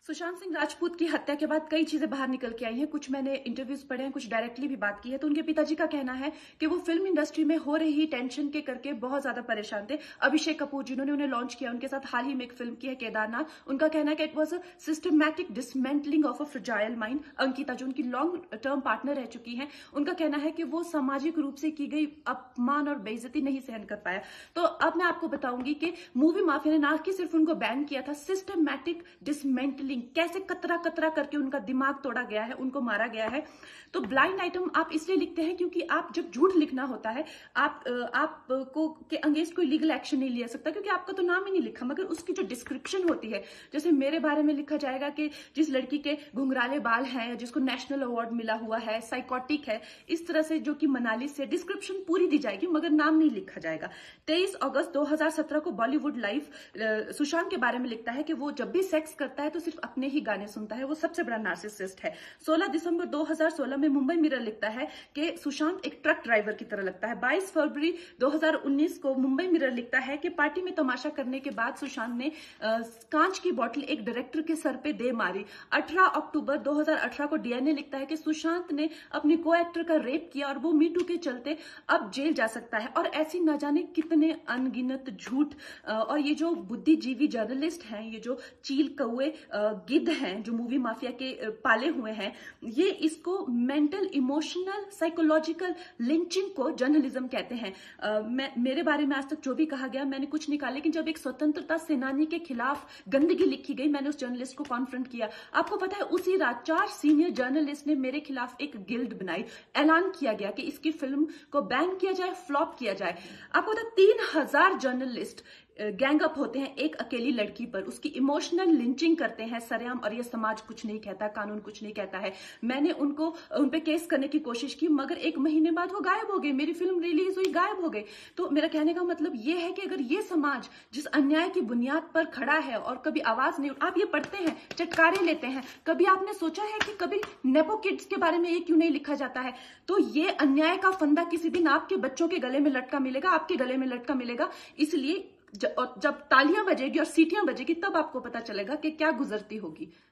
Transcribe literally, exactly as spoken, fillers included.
सुशांत सिंह राजपूत की हत्या के बाद कई चीजें बाहर निकल के आई हैं। कुछ मैंने इंटरव्यूज पढ़े हैं, कुछ डायरेक्टली भी बात की है। तो उनके पिताजी का कहना है कि वो फिल्म इंडस्ट्री में हो रही टेंशन के करके बहुत ज्यादा परेशान थे। अभिषेक कपूर जिन्होंने उन्हें लॉन्च किया, उनके साथ हाल ही में एक फिल्म की है केदारनाथ। उनका कहना है कि it was a systematic dismantling of a fragile mind. Ankita जो उनकी लॉन्ग टर्म पार्टनर रह चुकी है, उनका कहना है कि वो सामाजिक रूप से की गई अपमान और बेइज्जती नहीं सहन कर पाया। तो अब मैं आपको बताऊंगी कि मूवी माफिया ने ना कि सिर्फ उनको बैन किया था, सिस्टमैटिक डिसमेंटलिंग, कैसे कतरा कतरा करके उनका दिमाग तोड़ा गया है, उनको मारा गया है। तो ब्लाइंड आइटम आप इसलिए लिखते हैं क्योंकि आप जब झूठ लिखना होता है, आप आपको के अगेंस्ट कोई लीगल एक्शन नहीं लिया सकता क्योंकि आपका तो नाम ही नहीं लिखा, मगर उसकी जो डिस्क्रिप्शन होती है, जैसे मेरे बारे में लिखा जाएगा कि जिस लड़की के घुंघराले बाल हैं, जिसको नेशनल अवार्ड मिला हुआ है, साइकोटिक है, इस तरह से जो कि मनाली से डिस्क्रिप्शन पूरी दी जाएगी मगर नाम नहीं लिखा जाएगा। तेईस अगस्त दो हजार सत्रह को बॉलीवुड लाइव सुशांत के बारे में लिखता है कि वो जब भी सेक्स करता है तो सिर्फ अपने ही गाने सुनता है, वो सबसे बड़ा नार्सिसिस्ट है। सोलह दिसंबर दो हजार सोलह में मुंबई मिरर लिखता है कि सुशांत एक ट्रक ड्राइवर की तरह लगता है। बाईस फरवरी दो हजार उन्नीस को मुंबई मिरर लिखता है कि पार्टी में तमाशा करने के बाद सुशांत ने आ, कांच की बोतल एक डायरेक्टर के सर पे दे मारी। अठारह अक्टूबर दो हजार अठारह को डीएनए लिखता है कि सुशांत ने अपने को एक्टर का रेप किया और वो मीटू के चलते अब जेल जा सकता है। और ऐसी न जाने कितने अनगिनत झूठ। और ये जो बुद्धिजीवी जर्नलिस्ट हैं, ये जो चील कौए गिद्ध हैं जो मूवी माफिया के पाले हुए हैं, ये इसको मेंटल इमोशनल साइकोलॉजिकल लिंचिंग को जर्नलिज्म कहते हैं। आ, मैं मेरे बारे में आज तक जो भी कहा गया मैंने कुछ नहीं कहा, लेकिन जब एक स्वतंत्रता सेनानी के खिलाफ गंदगी लिखी गई, मैंने उस जर्नलिस्ट को कॉन्फ्रंट किया। आपको पता है उसी रात चार सीनियर जर्नलिस्ट ने मेरे खिलाफ एक गिल्ड बनाई, ऐलान किया गया कि इसकी फिल्म को बैन किया जाए, फ्लॉप किया जाए। आपको पता है तीन हजार जर्नलिस्ट गैंग अप होते हैं एक अकेली लड़की पर, उसकी इमोशनल लिंचिंग करते हैं सरेआम, और ये समाज कुछ नहीं कहता, कानून कुछ नहीं कहता है। मैंने उनको उन पे केस करने की कोशिश की मगर एक महीने बाद वो गायब हो गए, मेरी फिल्म रिलीज हुई, गायब हो गए। तो मेरा कहने का मतलब ये है कि अगर ये समाज जिस अन्याय की बुनियाद पर खड़ा है और कभी आवाज नहीं, आप ये पढ़ते हैं, चटकारे लेते हैं, कभी आपने सोचा है कि कभी नेपो किड्स के बारे में ये क्यों नहीं लिखा जाता है? तो ये अन्याय का फंदा किसी दिन आपके बच्चों के गले में लटका मिलेगा, आपके गले में लटका मिलेगा। इसलिए जब तालियां बजेगी और सीटियां बजेगी तब आपको पता चलेगा कि क्या गुजरती होगी।